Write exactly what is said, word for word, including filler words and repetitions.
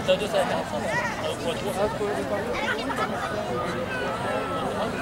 的就是在讲什么？呃，我我